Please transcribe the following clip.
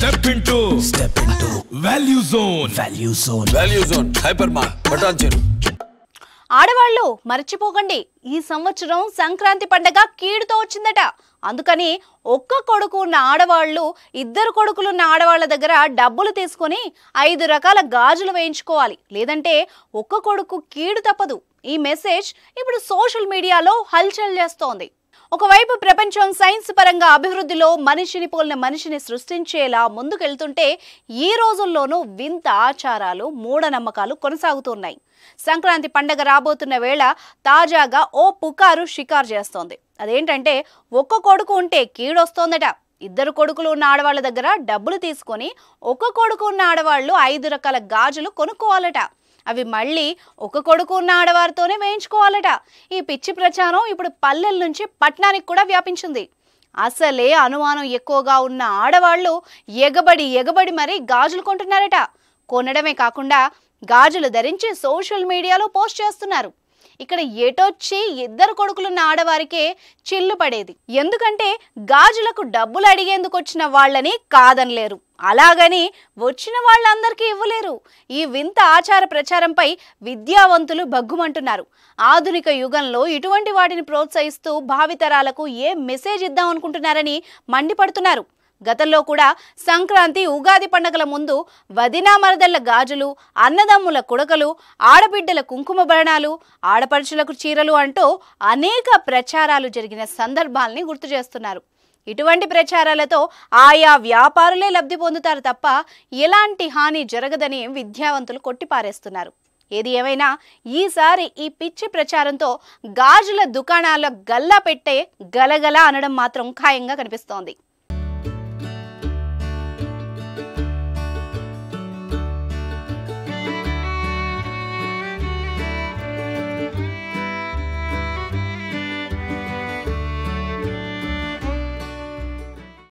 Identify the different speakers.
Speaker 1: Step into Value Zone. Value Zone. Hypermart. Patancheru.
Speaker 2: ఆడవాళ్ళు మర్చిపోకండి, ఈ సంవత్సరం సంక్రాంతి పండగ కీడుతో వచ్చిందట. అందుకని ఒక్క కొడుకు ఉన్న ఆడవాళ్ళు ఇద్దరు కొడుకులున్న ఆడవాళ్ళ దగ్గర డబ్బులు తీసుకొని 5 రకాల గాజులు వేయించుకోవాలి, లేదంటే ఒక్క కొడుకు కీడు తప్పదు. ఈ మెసేజ్ ఇప్పుడు సోషల్ మీడియాలో హల్చల్ చేస్తోంది. ఒకవైపు ప్రపంచం సైన్స్ పరంగా అభివృద్ధిలో మనిషిని పోలిన మనిషిని సృష్టించేలా ముందుకెళ్తుంటే ఈ రోజుల్లోనూ వింత ఆచారాలు మూఢనమ్మకాలు కొనసాగుతున్నాయి. సంక్రాంతి పండగ రాబోతున్న వేళ తాజాగా ఓ పుకారు షికారు చేస్తోంది. అదేంటంటే ఒక్క కొడుకు ఉంటే కీడొస్తోందట. ఇద్దరు కొడుకులు ఉన్న ఆడవాళ్ళ దగ్గర డబ్బులు తీసుకొని ఒక్క కొడుకు ఉన్న ఆడవాళ్ళు 5 రకాల గాజులు కొనుక్కోవాలట. అవి మళ్ళీ ఒక కొడుకు ఉన్న ఆడవారితోనే వేయించుకోవాలట. ఈ పిచ్చి ప్రచారం ఇప్పుడు పల్లెల నుంచి పట్టణానికి కూడా వ్యాపించింది. అసలే అనుమానం ఎక్కువగా ఉన్న ఆడవాళ్ళు ఎగబడి మరీ గాజులు కొంటున్నారట. కొనడమే కాకుండా గాజులు ధరించి సోషల్ మీడియాలో పోస్ట్ చేస్తున్నారు. ఇక్కడ ఎటొచ్చి ఇద్దరు కొడుకులున్న ఆడవారికే చిల్లు పడేది. ఎందుకంటే గాజులకు డబ్బులు అడిగేందుకు వచ్చిన వాళ్ళని కాదనలేరు, అలాగని వచ్చిన వాళ్ళందరికీ ఇవ్వలేరు. ఈ వింత ఆచార ప్రచారంపై విద్యావంతులు భగ్గుమంటున్నారు. ఆధునిక యుగంలో ఇటువంటి వాటిని ప్రోత్సహిస్తూ భావితరాలకు ఏ మెసేజ్ ఇద్దాం అనుకుంటున్నారని మండిపడుతున్నారు. గతంలో కూడా సంక్రాంతి ఉగాది పండుగల ముందు వదినా మరదళ్ల గాజులు, అన్నదమ్ముల కుడకలు, ఆడబిడ్డల కుంకుమ భరణాలు, ఆడపడుచులకు చీరలు అంటూ అనేక ప్రచారాలు జరిగిన సందర్భాల్ని గుర్తు చేస్తున్నారు. ఇటువంటి ప్రచారాలతో ఆయా వ్యాపారులే లబ్ధి పొందుతారు తప్ప ఎలాంటి హాని జరగదని విద్యావంతులు కొట్టిపారేస్తున్నారు. ఏది ఏమైనా ఈసారి ఈ పిచ్చి ప్రచారంతో గాజుల దుకాణాల గల్లా పెట్టే గలగల అనడం మాత్రం ఖాయంగా కనిపిస్తోంది.